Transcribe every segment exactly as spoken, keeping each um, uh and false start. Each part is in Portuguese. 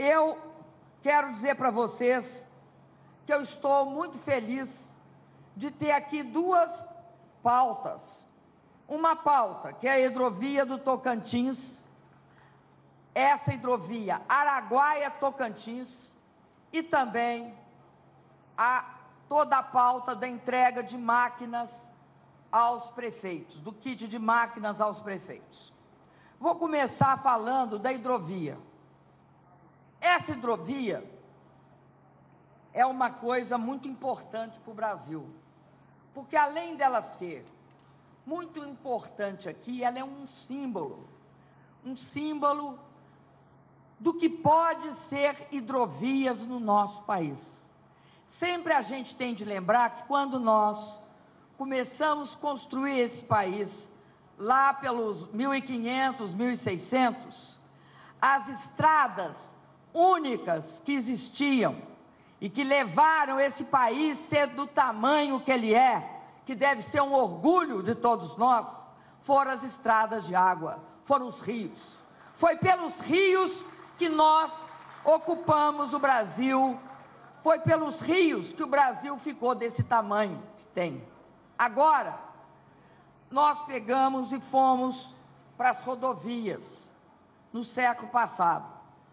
Eu quero dizer para vocês que eu estou muito feliz de ter aqui duas pautas. Uma pauta, que é a hidrovia do Tocantins, essa hidrovia Araguaia-Tocantins, e também a, toda a pauta da entrega de máquinas aos prefeitos, do kit de máquinas aos prefeitos. Vou começar falando da hidrovia. Essa hidrovia é uma coisa muito importante para o Brasil, porque além dela ser muito importante aqui, ela é um símbolo, um símbolo do que pode ser hidrovias no nosso país. Sempre a gente tem de lembrar que quando nós começamos a construir esse país, lá pelos mil e quinhentos, mil e seiscentos, as estradas únicas que existiam e que levaram esse país a ser do tamanho que ele é, que deve ser um orgulho de todos nós, foram as estradas de água, foram os rios. Foi pelos rios que nós ocupamos o Brasil, foi pelos rios que o Brasil ficou desse tamanho que tem. Agora, nós pegamos e fomos para as rodovias, no século passado.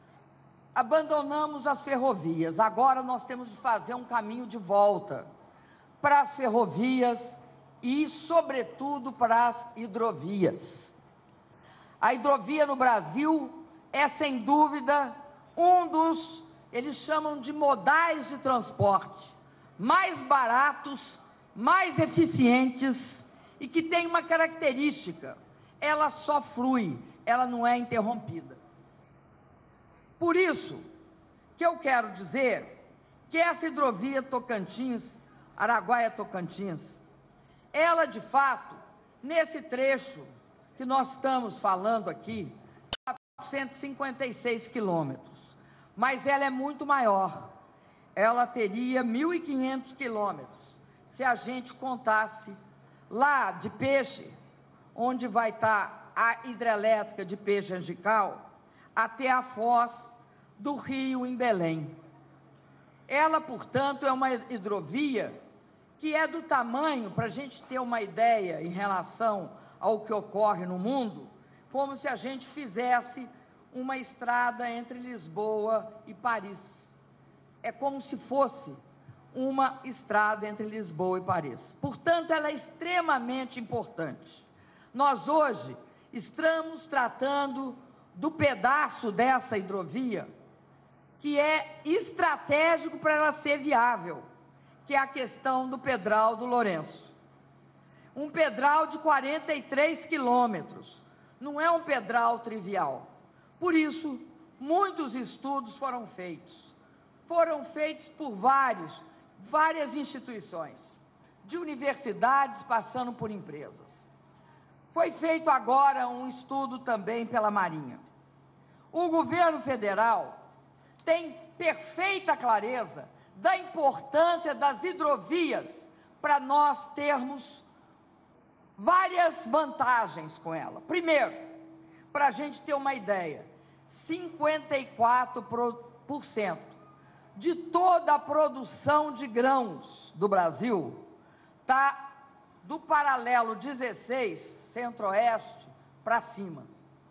Abandonamos as ferrovias, agora nós temos de fazer um caminho de volta para as ferrovias e, sobretudo, para as hidrovias. A hidrovia no Brasil é, sem dúvida, um dos, eles chamam de modais de transporte, mais baratos, mais eficientes e que tem uma característica: ela só flui, ela não é interrompida. Por isso que eu quero dizer que essa hidrovia Tocantins, Araguaia-Tocantins, ela de fato, nesse trecho que nós estamos falando aqui, quatrocentos e cinquenta e seis quilômetros, mas ela é muito maior, ela teria mil e quinhentos quilômetros, se a gente contasse lá de Peixe, onde vai estar a hidrelétrica de Peixe Angical, até a foz do rio em Belém. Ela, portanto, é uma hidrovia que é do tamanho, para a gente ter uma ideia em relação ao que ocorre no mundo, como se a gente fizesse uma estrada entre Lisboa e Paris. É como se fosse uma estrada entre Lisboa e Paris. Portanto, ela é extremamente importante. Nós hoje estamos tratando do pedaço dessa hidrovia que é estratégico para ela ser viável, que é a questão do Pedral do Lourenço. Um pedral de quarenta e três quilômetros, não é um pedral trivial. Por isso, muitos estudos foram feitos. Foram feitos por vários, várias instituições, de universidades passando por empresas. Foi feito agora um estudo também pela Marinha. O governo federal tem perfeita clareza da importância das hidrovias para nós termos várias vantagens com ela. Primeiro, para a gente ter uma ideia, cinquenta e quatro por cento de toda a produção de grãos do Brasil está do paralelo dezesseis, centro-oeste, para cima.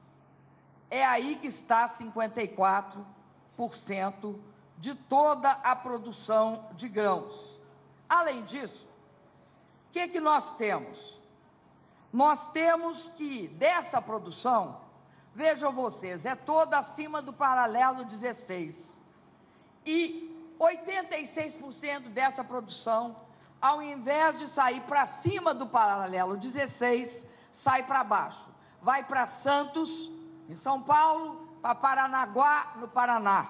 É aí que está cinquenta e quatro por cento de toda a produção de grãos. Além disso, o que, que nós temos? Nós temos que, dessa produção, vejam vocês, é toda acima do paralelo dezesseis. E oitenta e seis por cento dessa produção, ao invés de sair para cima do paralelo dezesseis, sai para baixo. Vai para Santos, em São Paulo, para Paranaguá, no Paraná.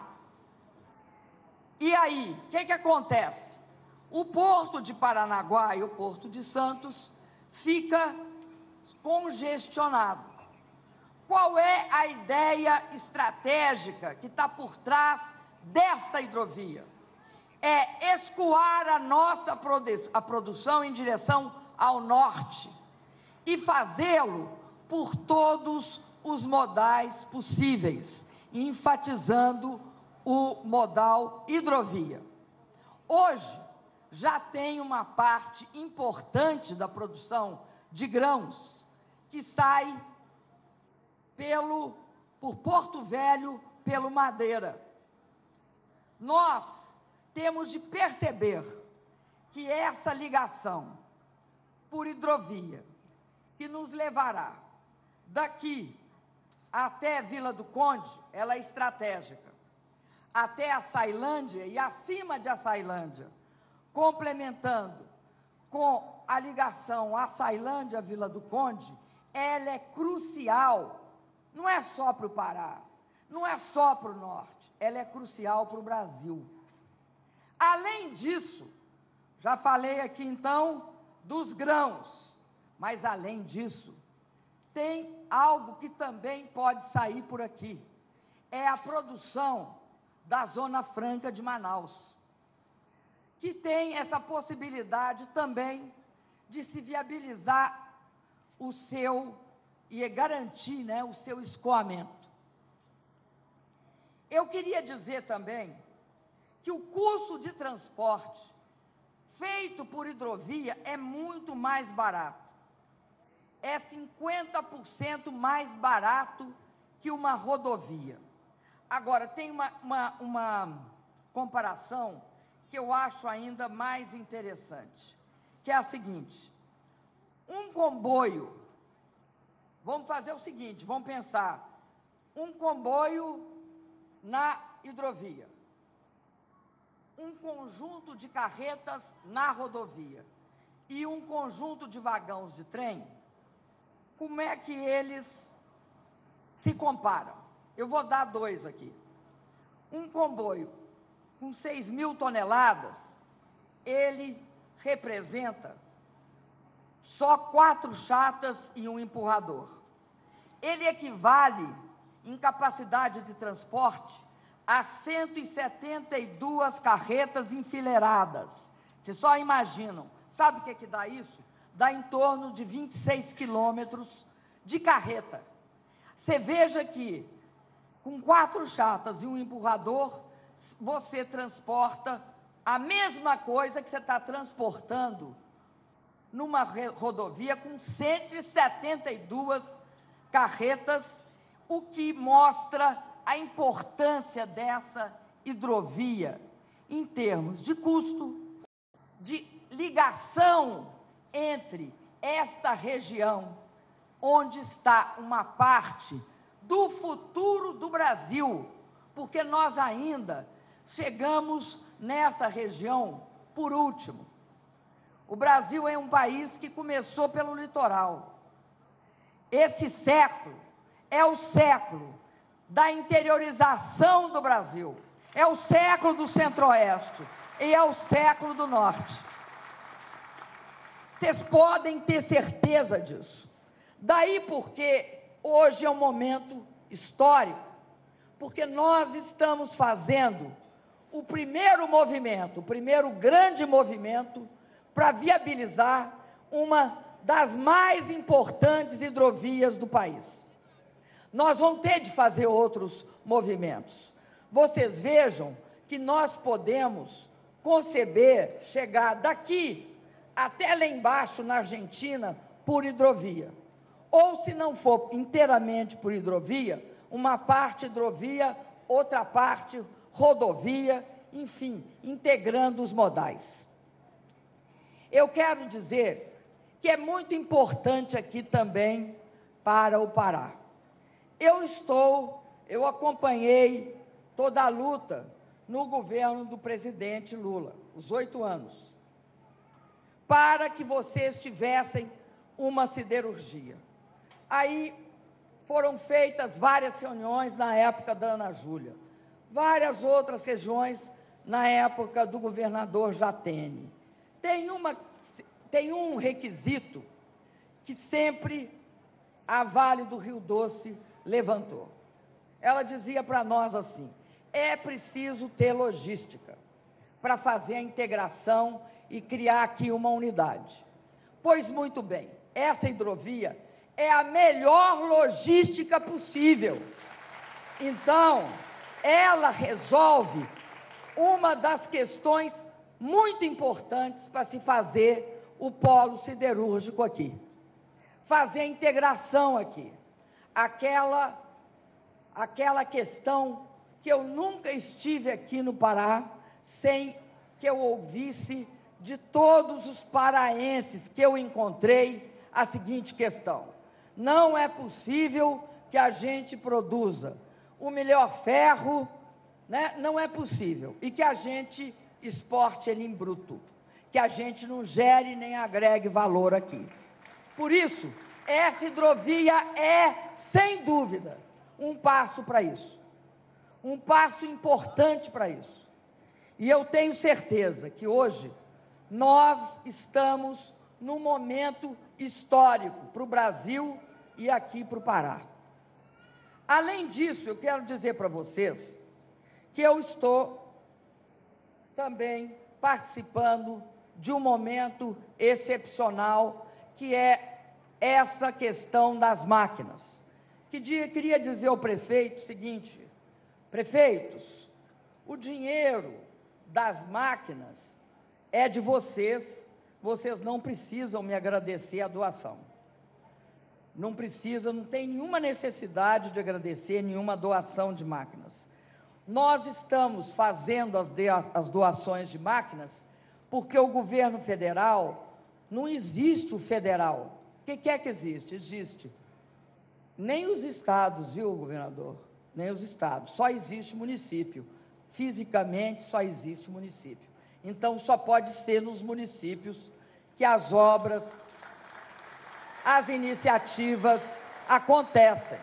E aí, o que, que acontece? O porto de Paranaguá e o porto de Santos fica congestionado. Qual é a ideia estratégica que está por trás desta hidrovia? É escoar a nossa produ- a produção em direção ao norte e fazê-lo por todos os modais possíveis, enfatizando o modal hidrovia. Hoje, já tem uma parte importante da produção de grãos que sai pelo, por Porto Velho, pelo Madeira. Nós temos de perceber que essa ligação por hidrovia, que nos levará daqui até Vila do Conde, ela é estratégica, até a Açailândia e acima de Açailândia, complementando com a ligação Açailândia-Vila do Conde, ela é crucial, não é só para o Pará, não é só para o norte, ela é crucial para o Brasil. Além disso, já falei aqui então dos grãos, mas além disso, tem algo que também pode sair por aqui, é a produção da Zona Franca de Manaus, que tem essa possibilidade também de se viabilizar o seu, e garantir, né, o seu escoamento. Eu queria dizer também que o custo de transporte feito por hidrovia é muito mais barato. É cinquenta por cento mais barato que uma rodovia. Agora, tem uma, uma, uma comparação que eu acho ainda mais interessante, que é a seguinte: um comboio, vamos fazer o seguinte, vamos pensar, um comboio na hidrovia, um conjunto de carretas na rodovia e um conjunto de vagões de trem, como é que eles se comparam? Eu vou dar dois aqui. Um comboio com seis mil toneladas, ele representa só quatro chatas e um empurrador. Ele equivale, em capacidade de transporte, a cento e setenta e duas carretas enfileiradas. Vocês só imaginam. Sabe o que, que dá isso? Dá em torno de vinte e seis quilômetros de carreta. Você veja que, com quatro chatas e um empurrador, você transporta a mesma coisa que você está transportando numa rodovia com cento e setenta e duas carretas, o que mostra a importância dessa hidrovia em termos de custo, de ligação entre esta região, onde está uma parte do futuro do Brasil, porque nós ainda chegamos nessa região por último. O Brasil é um país que começou pelo litoral. Esse século é o século da interiorização do Brasil, é o século do Centro-Oeste e é o século do Norte. Vocês podem ter certeza disso. Daí porque hoje é um momento histórico, porque nós estamos fazendo o primeiro movimento, o primeiro grande movimento para viabilizar uma das mais importantes hidrovias do país. Nós vamos ter de fazer outros movimentos. Vocês vejam que nós podemos conceber, chegar daqui até lá embaixo, na Argentina, por hidrovia. Ou, se não for inteiramente por hidrovia, uma parte hidrovia, outra parte rodovia, enfim, integrando os modais. Eu quero dizer que é muito importante aqui também para o Pará. Eu estou, eu acompanhei toda a luta no governo do presidente Lula, os oito anos, para que vocês tivessem uma siderurgia. Aí foram feitas várias reuniões na época da Ana Júlia, várias outras regiões na época do governador Jatene. Tem, uma, tem um requisito que sempre a Vale do Rio Doce levantou. Ela dizia para nós assim: é preciso ter logística para fazer a integração e criar aqui uma unidade. Pois muito bem, essa hidrovia é a melhor logística possível. Então, ela resolve uma das questões muito importantes para se fazer o polo siderúrgico aqui. Fazer a integração aqui. Aquela, aquela questão que eu nunca estive aqui no Pará sem que eu ouvisse de todos os paraenses que eu encontrei a seguinte questão: não é possível que a gente produza o melhor ferro, né? Não é possível, e que a gente exporte ele em bruto, que a gente não gere nem agregue valor aqui. Por isso, essa hidrovia é, sem dúvida, um passo para isso, um passo importante para isso. E eu tenho certeza que hoje nós estamos num momento histórico para o Brasil e aqui para o Pará. Além disso, eu quero dizer para vocês que eu estou também participando de um momento excepcional, que é essa questão das máquinas. Que dia, queria dizer ao prefeito o seguinte: prefeitos, o dinheiro das máquinas é de vocês, vocês não precisam me agradecer a doação. Não precisa, não tem nenhuma necessidade de agradecer nenhuma doação de máquinas. Nós estamos fazendo as, de, as doações de máquinas porque o governo federal, não existe o federal. O que, que é que existe? Existe. Nem os estados, viu, governador? Nem os estados. Só existe município. Fisicamente, só existe município. Então, só pode ser nos municípios que as obras, as iniciativas acontecem.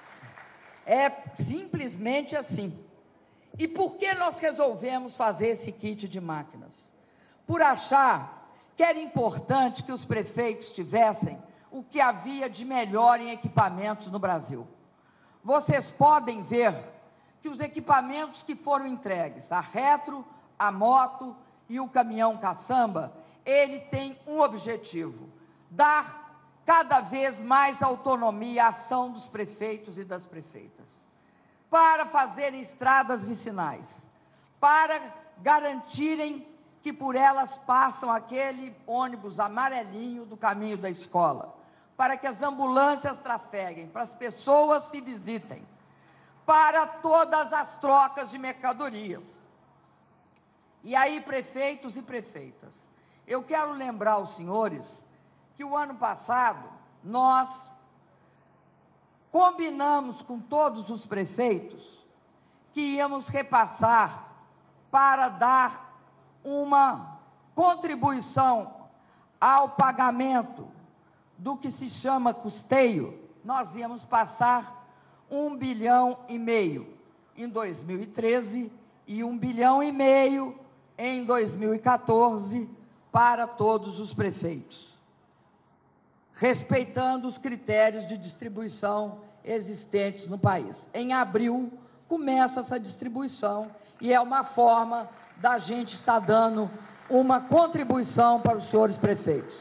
É simplesmente assim. E por que nós resolvemos fazer esse kit de máquinas? Por achar que era importante que os prefeitos tivessem o que havia de melhor em equipamentos no Brasil. Vocês podem ver que os equipamentos que foram entregues, a retro, a moto e o caminhão caçamba, ele tem um objetivo: dar cada vez mais autonomia à ação dos prefeitos e das prefeitas, para fazerem estradas vicinais, para garantirem que por elas passam aquele ônibus amarelinho do caminho da escola, para que as ambulâncias trafeguem, para as pessoas se visitem, para todas as trocas de mercadorias. E aí, prefeitos e prefeitas, eu quero lembrar aos senhores que o ano passado nós combinamos com todos os prefeitos que íamos repassar para dar uma contribuição ao pagamento do que se chama custeio. Nós íamos passar um bilhão e meio em dois mil e treze e um bilhão e meio em dois mil e quatorze para todos os prefeitos, respeitando os critérios de distribuição existentes no país. Em abril começa essa distribuição e é uma forma da gente estar dando uma contribuição para os senhores prefeitos.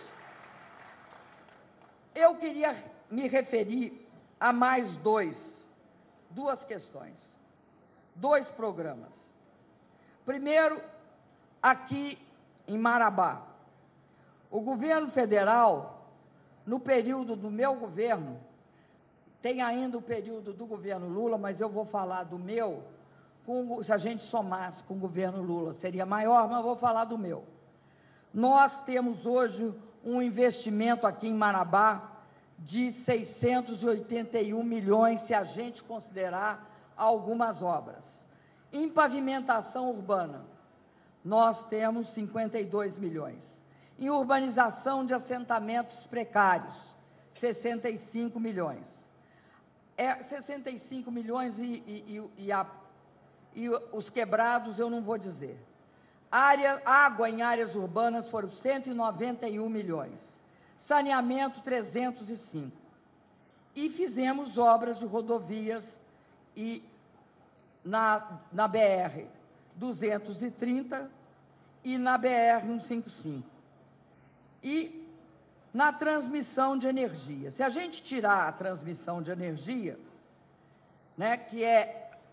Eu queria me referir a mais dois, duas questões, dois programas. Primeiro, aqui em Marabá, o governo federal, no período do meu governo, tem ainda o período do governo Lula, mas eu vou falar do meu, com, se a gente somasse com o governo Lula, seria maior, mas eu vou falar do meu. Nós temos hoje um investimento aqui em Marabá de seiscentos e oitenta e um milhões, se a gente considerar algumas obras. Em pavimentação urbana, nós temos cinquenta e dois milhões. Em urbanização de assentamentos precários, sessenta e cinco milhões. É, sessenta e cinco milhões e, e, e, a, e os quebrados eu não vou dizer. Área, água em áreas urbanas foram cento e noventa e um milhões. Saneamento, trezentos e cinco. E fizemos obras de rodovias e na, na B R duzentos e trinta e na B R cento e cinquenta e cinco. E na transmissão de energia. Se a gente tirar a transmissão de energia, né, que é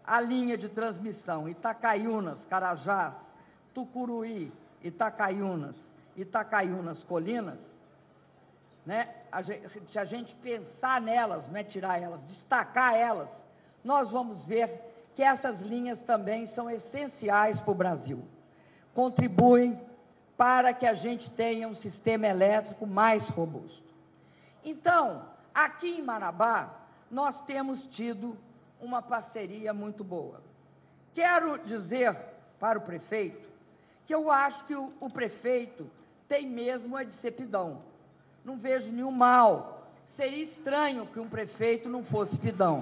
a linha de transmissão Itacaiunas, Carajás, Tucuruí, Itacaiunas, Itacaiunas, Colinas, né? a gente, se a gente pensar nelas, não é tirar elas, destacar elas, nós vamos ver que essas linhas também são essenciais para o Brasil. Contribuem para que a gente tenha um sistema elétrico mais robusto. Então, aqui em Marabá, nós temos tido uma parceria muito boa. Quero dizer para o prefeito que eu acho que o, o prefeito tem mesmo a de ser pidão. Não vejo nenhum mal. Seria estranho que um prefeito não fosse pidão.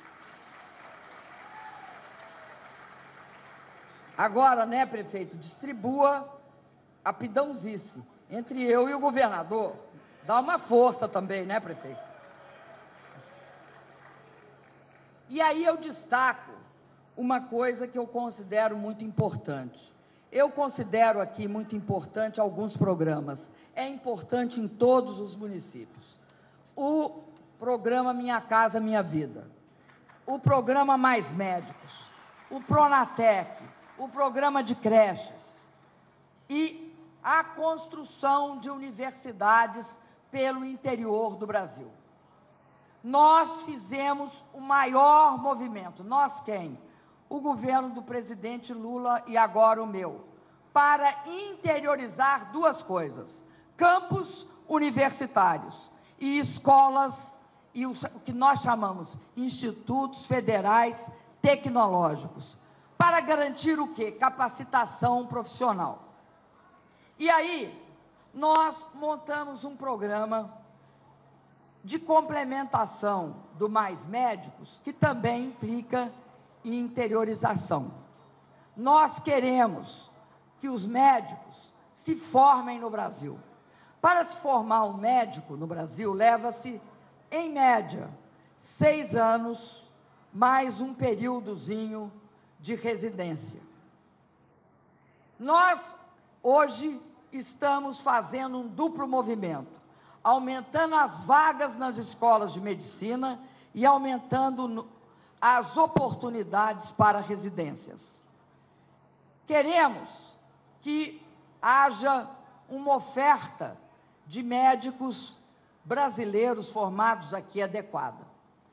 Agora, né, prefeito, distribua a pidãozice entre eu e o governador. Dá uma força também, né, prefeito? E aí eu destaco uma coisa que eu considero muito importante. Eu considero aqui muito importante alguns programas. É importante em todos os municípios. O programa Minha Casa Minha Vida, o programa Mais Médicos, o Pronatec, o programa de creches e a construção de universidades pelo interior do Brasil. Nós fizemos o maior movimento, nós quem? O governo do presidente Lula e agora o meu, para interiorizar duas coisas, campos universitários e escolas, e o que nós chamamos institutos federais tecnológicos, para garantir o quê? Capacitação profissional. E aí, nós montamos um programa de complementação do Mais Médicos, que também implica em interiorização. Nós queremos que os médicos se formem no Brasil. Para se formar um médico no Brasil, leva-se, em média, seis anos, mais um períodozinho de residência. Nós, hoje, estamos fazendo um duplo movimento, aumentando as vagas nas escolas de medicina e aumentando no, as oportunidades para residências. Queremos que haja uma oferta de médicos brasileiros formados aqui adequada,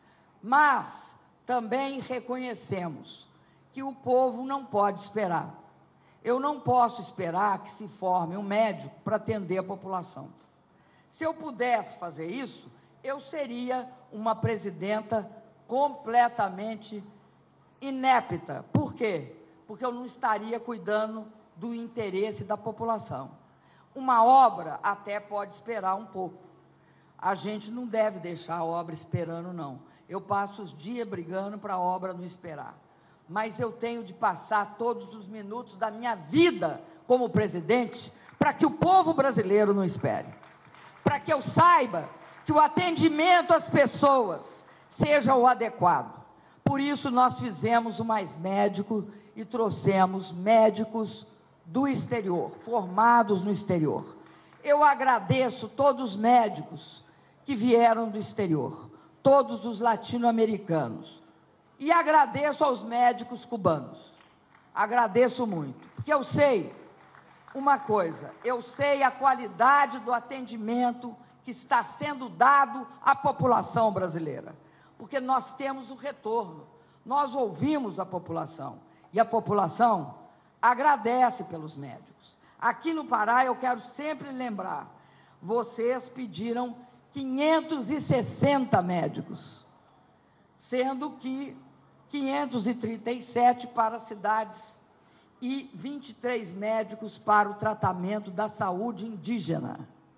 mas também reconhecemos que o povo não pode esperar. Eu não posso esperar que se forme um médico para atender a população. Se eu pudesse fazer isso, eu seria uma presidenta completamente inepta. Por quê? Porque eu não estaria cuidando do interesse da população. Uma obra até pode esperar um pouco. A gente não deve deixar a obra esperando, não. Eu passo os dias brigando para a obra não esperar. Mas eu tenho de passar todos os minutos da minha vida como presidente para que o povo brasileiro não espere. Para que eu saiba que o atendimento às pessoas seja o adequado. Por isso, nós fizemos o Mais Médico e trouxemos médicos do exterior, formados no exterior. Eu agradeço todos os médicos que vieram do exterior, todos os latino-americanos. E agradeço aos médicos cubanos. Agradeço muito, porque eu sei uma coisa, eu sei a qualidade do atendimento que está sendo dado à população brasileira, porque nós temos o retorno, nós ouvimos a população, e a população agradece pelos médicos. Aqui no Pará, eu quero sempre lembrar, vocês pediram quinhentos e sessenta médicos, sendo que quinhentos e trinta e sete para cidades e vinte e três médicos para o tratamento da saúde indígena.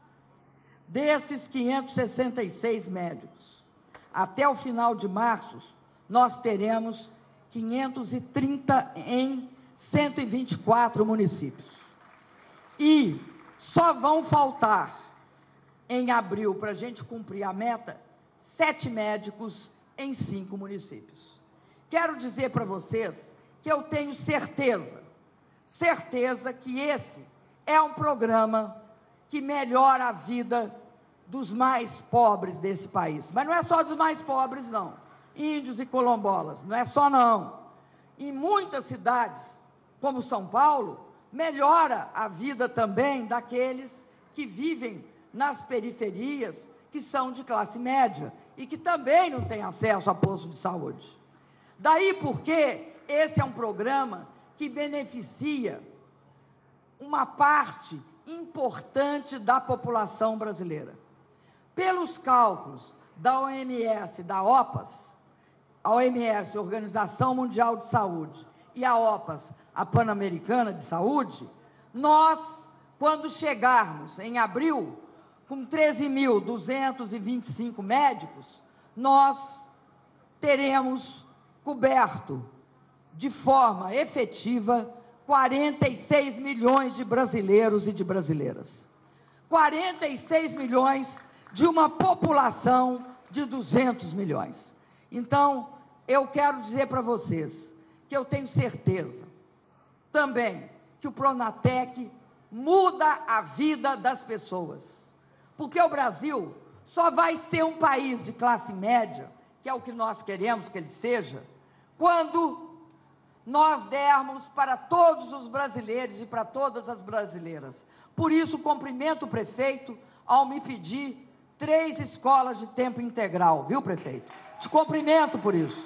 Desses quinhentos e sessenta e seis médicos, até o final de março, nós teremos quinhentos e trinta em cento e vinte e quatro municípios. E só vão faltar, em abril, para a gente cumprir a meta, sete médicos em cinco municípios. Quero dizer para vocês que eu tenho certeza, certeza que esse é um programa que melhora a vida dos mais pobres desse país. Mas não é só dos mais pobres, não. Índios e quilombolas, não é só não. em muitas cidades, como São Paulo, melhora a vida também daqueles que vivem nas periferias, que são de classe média e que também não têm acesso a posto de saúde. Daí porque esse é um programa que beneficia uma parte importante da população brasileira. Pelos cálculos da O M S, da OPAS, a O M S, Organização Mundial de Saúde, e a OPAS, a Pan-Americana de Saúde, nós, quando chegarmos em abril, com treze mil duzentos e vinte e cinco médicos, nós teremos coberto de forma efetiva quarenta e seis milhões de brasileiros e de brasileiras. quarenta e seis milhões de uma população de duzentos milhões. Então, eu quero dizer para vocês que eu tenho certeza também que o Pronatec muda a vida das pessoas, porque o Brasil só vai ser um país de classe média, que é o que nós queremos que ele seja, quando nós dermos para todos os brasileiros e para todas as brasileiras. Por isso, cumprimento o prefeito ao me pedir três escolas de tempo integral, viu, prefeito? Te cumprimento por isso.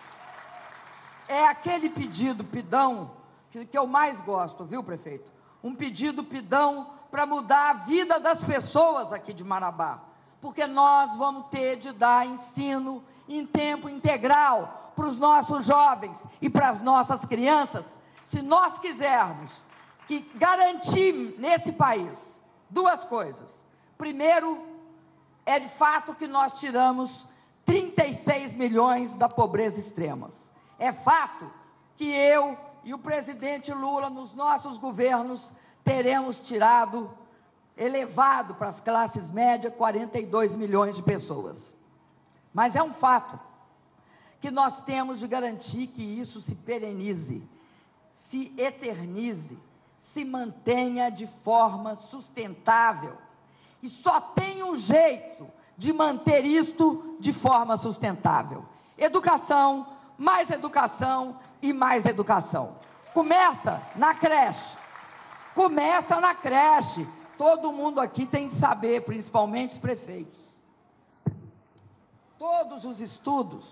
É aquele pedido, pidão, que, que eu mais gosto, viu, prefeito? Um pedido, pidão, para mudar a vida das pessoas aqui de Marabá, porque nós vamos ter de dar ensino em tempo integral para os nossos jovens e para as nossas crianças, se nós quisermos que garantir nesse país duas coisas. Primeiro, é de fato que nós tiramos trinta e seis milhões da pobreza extrema. É fato que eu e o presidente Lula, nos nossos governos, teremos tirado, elevado para as classes médias, quarenta e dois milhões de pessoas. Mas é um fato que nós temos de garantir que isso se perenize, se eternize, se mantenha de forma sustentável. E só tem um jeito de manter isto de forma sustentável: educação, mais educação e mais educação. Começa na creche, começa na creche. Todo mundo aqui tem de saber, principalmente os prefeitos. Todos os estudos,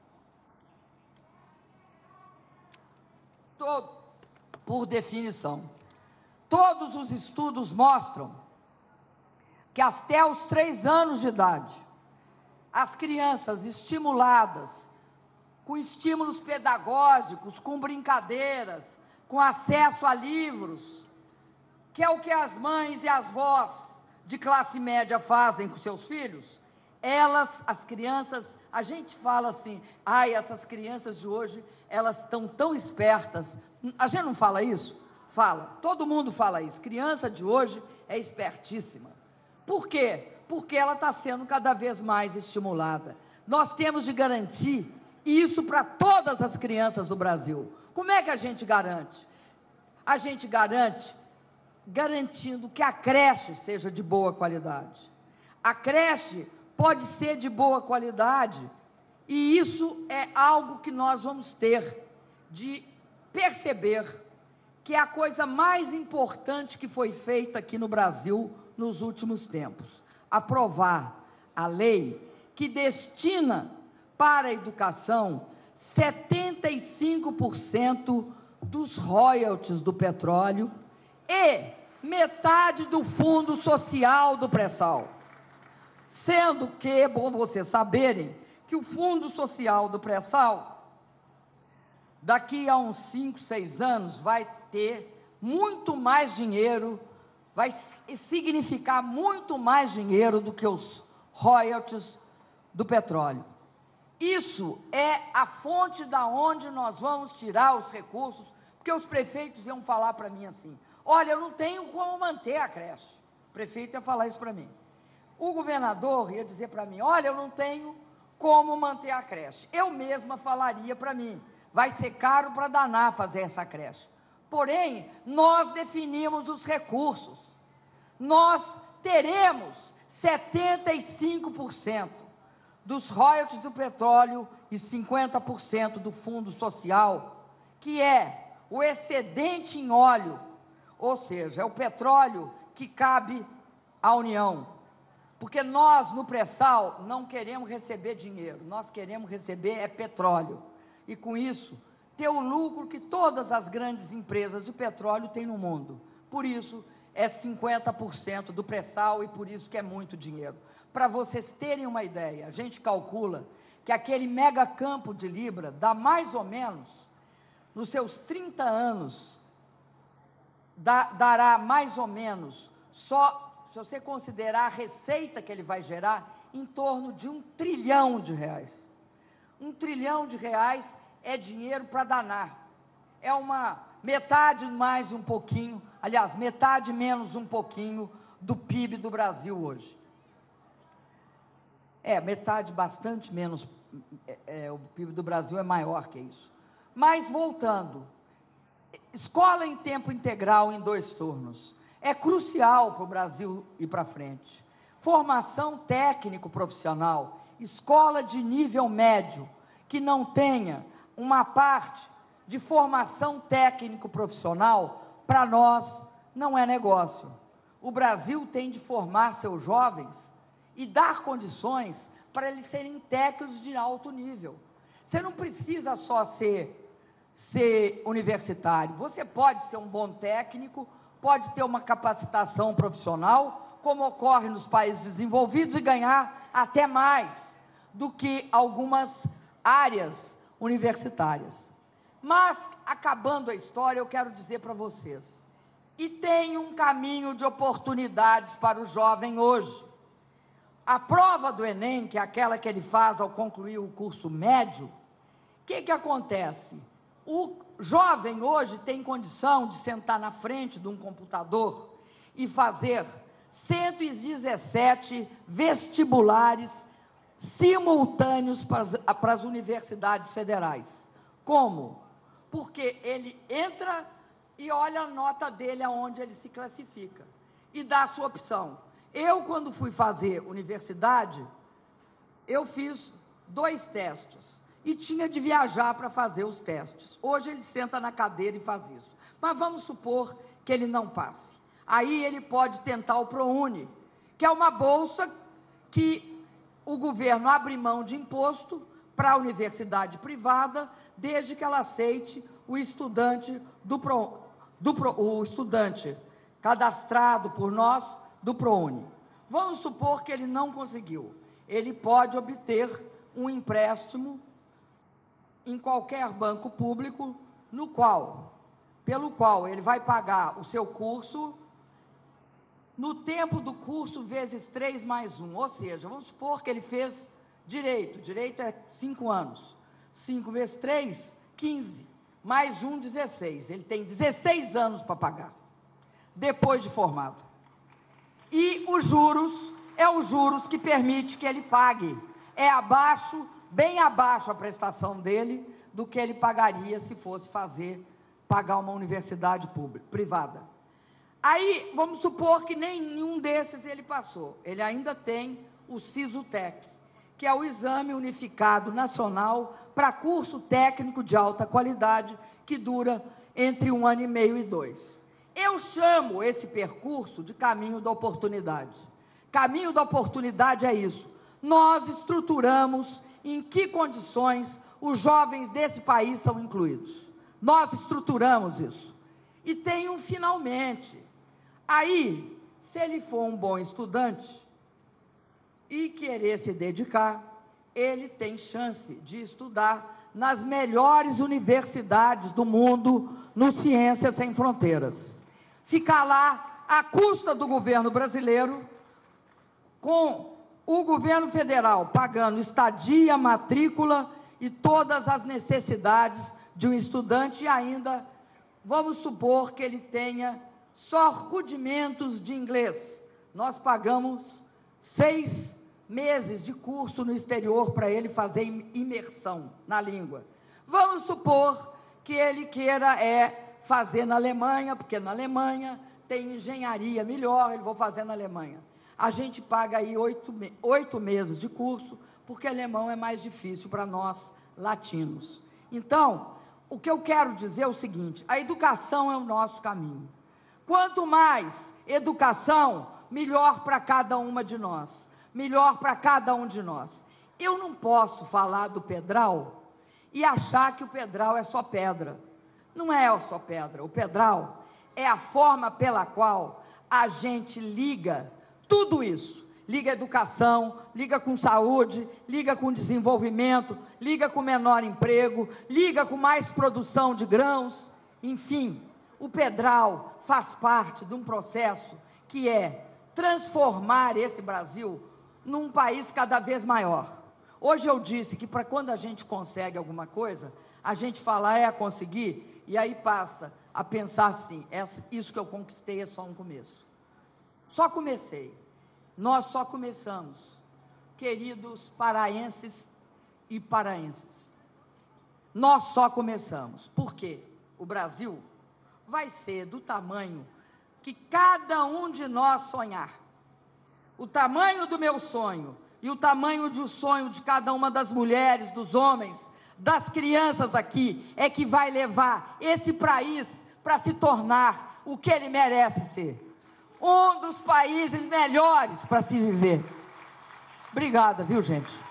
todo, por definição, todos os estudos mostram que até os três anos de idade, as crianças estimuladas, com estímulos pedagógicos, com brincadeiras, com acesso a livros, que é o que as mães e as vós de classe média fazem com seus filhos, elas, as crianças, a gente fala assim, ai, essas crianças de hoje, elas estão tão espertas. A gente não fala isso? Fala, todo mundo fala isso. Criança de hoje é espertíssima. Por quê? Porque ela está sendo cada vez mais estimulada. Nós temos de garantir isso para todas as crianças do Brasil. Como é que a gente garante? A gente garante garantindo que a creche seja de boa qualidade. A creche pode ser de boa qualidade, e isso é algo que nós vamos ter de perceber que é a coisa mais importante que foi feita aqui no Brasil nos últimos tempos: aprovar a lei que destina para a educação setenta e cinco por cento dos royalties do petróleo e metade do fundo social do pré-sal. Sendo que, é bom vocês saberem, que o fundo social do pré-sal, daqui a uns cinco, seis anos, vai ter muito mais dinheiro, vai significar muito mais dinheiro do que os royalties do petróleo. Isso é a fonte da onde nós vamos tirar os recursos, porque os prefeitos iam falar para mim assim: olha, eu não tenho como manter a creche. O prefeito ia falar isso para mim. O governador ia dizer para mim: olha, eu não tenho como manter a creche. Eu mesma falaria para mim: vai ser caro para danar fazer essa creche. Porém, nós definimos os recursos. Nós teremos setenta e cinco por cento dos royalties do petróleo e cinquenta por cento do fundo social que é o excedente em óleo, ou seja, é o petróleo que cabe à União. Porque nós, no pré-sal, não queremos receber dinheiro, nós queremos receber é petróleo. E com isso, ter o lucro que todas as grandes empresas de petróleo têm no mundo. Por isso, é cinquenta por cento do pré-sal e por isso que é muito dinheiro. Para vocês terem uma ideia, a gente calcula que aquele mega campo de Libra dá mais ou menos, nos seus trinta anos, dá, dará mais ou menos, só se você considerar a receita que ele vai gerar, em torno de um trilhão de reais. Um trilhão de reais é dinheiro para danar. É uma metade mais um pouquinho, aliás, metade menos um pouquinho do P I B do Brasil hoje. É, metade bastante menos, é, é, o P I B do Brasil é maior que isso. Mas, voltando, escola em tempo integral em dois turnos, é crucial para o Brasil ir para frente. Formação técnico-profissional, escola de nível médio, que não tenha uma parte de formação técnico-profissional, para nós não é negócio. O Brasil tem de formar seus jovens e dar condições para eles serem técnicos de alto nível. Você não precisa só ser, ser universitário, você pode ser um bom técnico, pode ter uma capacitação profissional, como ocorre nos países desenvolvidos, e ganhar até mais do que algumas áreas universitárias. Mas, acabando a história, eu quero dizer para vocês, e tem um caminho de oportunidades para o jovem hoje. A prova do Enem, que é aquela que ele faz ao concluir o curso médio, o que que acontece? O jovem hoje tem condição de sentar na frente de um computador e fazer cento e dezessete vestibulares simultâneos para as, para as universidades federais. Como? Porque ele entra e olha a nota dele aonde ele se classifica e dá a sua opção. Eu, quando fui fazer universidade, eu fiz dois testes e tinha de viajar para fazer os testes. Hoje ele senta na cadeira e faz isso. Mas vamos supor que ele não passe. Aí ele pode tentar o ProUni, que é uma bolsa que o governo abre mão de imposto para a universidade privada, desde que ela aceite o estudante do Pro, do Pro, o estudante cadastrado por nós do ProUni. Vamos supor que ele não conseguiu. Ele pode obter um empréstimo em qualquer banco público, no qual, pelo qual ele vai pagar o seu curso no tempo do curso vezes três mais um, ou seja, vamos supor que ele fez direito, direito é cinco anos, cinco vezes três, quinze, mais um, dezesseis, ele tem dezesseis anos para pagar, depois de formado. E os juros, é os juros que permite que ele pague, é abaixo, bem abaixo a prestação dele, do que ele pagaria se fosse fazer, pagar uma universidade pública, privada. Aí, vamos supor que nenhum desses ele passou, ele ainda tem o SISUTEC, que é o Exame Unificado Nacional para curso técnico de alta qualidade, que dura entre um ano e meio e dois. Eu chamo esse percurso de caminho da oportunidade. Caminho da oportunidade é isso. Nós estruturamos em que condições os jovens desse país são incluídos. Nós estruturamos isso. E tem um finalmente. Aí, se ele for um bom estudante e querer se dedicar, ele tem chance de estudar nas melhores universidades do mundo, no Ciências Sem Fronteiras. Ficar lá à custa do governo brasileiro, com o governo federal pagando estadia, matrícula e todas as necessidades de um estudante, e ainda, vamos supor que ele tenha só rudimentos de inglês. Nós pagamos seis meses de curso no exterior para ele fazer imersão na língua. Vamos supor que ele queira é, fazer na Alemanha, porque na Alemanha tem engenharia melhor, ele vai fazer na Alemanha. A gente paga aí oito, oito meses de curso, porque alemão é mais difícil para nós latinos. Então, o que eu quero dizer é o seguinte: a educação é o nosso caminho. Quanto mais educação, melhor para cada uma de nós, melhor para cada um de nós. Eu não posso falar do Pedral e achar que o Pedral é só pedra. Não é só pedra. O Pedral é a forma pela qual a gente liga tudo isso. Liga educação, liga com saúde, liga com desenvolvimento, liga com menor emprego, liga com mais produção de grãos. Enfim, o Pedral faz parte de um processo que é transformar esse Brasil num país cada vez maior. Hoje eu disse que para quando a gente consegue alguma coisa, a gente fala é conseguir, e aí passa a pensar assim, isso que eu conquistei é só um começo. Só comecei. Nós só começamos, queridos paraenses e paraenses. Nós só começamos. Por quê? O Brasil vai ser do tamanho que cada um de nós sonhar. O tamanho do meu sonho e o tamanho do sonho de cada uma das mulheres, dos homens, das crianças aqui, é que vai levar esse país para se tornar o que ele merece ser. Um dos países melhores para se viver. Obrigada, viu, gente?